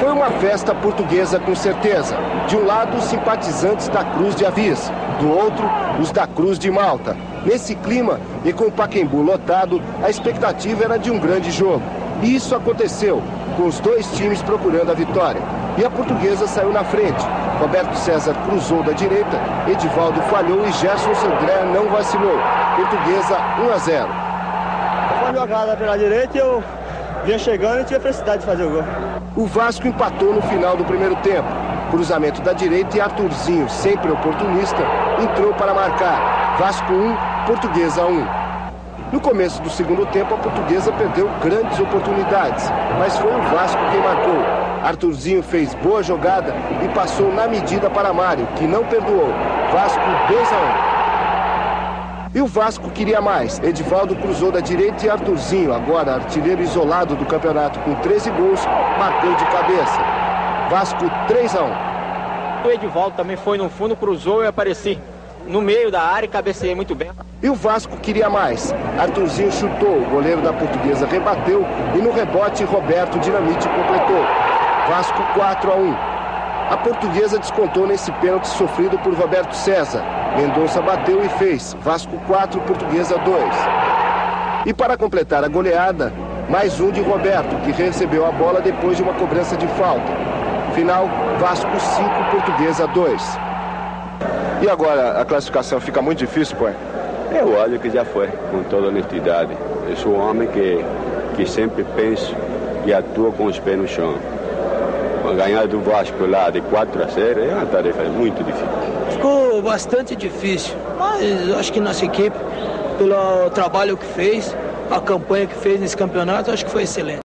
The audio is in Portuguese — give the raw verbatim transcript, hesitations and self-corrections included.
Foi uma festa portuguesa com certeza. De um lado, os simpatizantes da Cruz de Avis, do outro, os da Cruz de Malta. Nesse clima e com o Pacaembu lotado, a expectativa era de um grande jogo. E isso aconteceu, com os dois times procurando a vitória. E a Portuguesa saiu na frente. Roberto César cruzou da direita, Edivaldo falhou e Gerson Sandré não vacilou. Portuguesa um a zero. Foi uma jogada pela direita e eu vinha chegando e tinha felicidade de fazer o gol. O Vasco empatou no final do primeiro tempo. Cruzamento da direita e Arthurzinho, sempre oportunista, entrou para marcar. Vasco um, Portuguesa um. No começo do segundo tempo, a Portuguesa perdeu grandes oportunidades, mas foi o Vasco quem marcou. Arthurzinho fez boa jogada e passou na medida para Mário, que não perdoou. Vasco dois a um. E o Vasco queria mais. Edivaldo cruzou da direita e Arthurzinho, agora artilheiro isolado do campeonato com treze gols, marcou de cabeça. Vasco três a um. O Edivaldo também foi no fundo, cruzou e apareci no meio da área e cabeceei muito bem. E o Vasco queria mais. Arthurzinho chutou, o goleiro da Portuguesa rebateu e no rebote Roberto Dinamite completou. Vasco quatro a um. A Portuguesa descontou nesse pênalti sofrido por Roberto César. Mendonça bateu e fez. Vasco quatro, Portuguesa dois. E para completar a goleada, mais um de Roberto, que recebeu a bola depois de uma cobrança de falta. Final, Vasco cinco, Portuguesa dois. E agora a classificação fica muito difícil, pô? Eu olho que já foi, com toda honestidade. Eu sou um homem que, que sempre penso e atua com os pés no chão. Ganhar do Vasco lá de quatro a zero é uma tarefa muito difícil. Ficou bastante difícil, mas acho que nossa equipe, pelo trabalho que fez, a campanha que fez nesse campeonato, acho que foi excelente.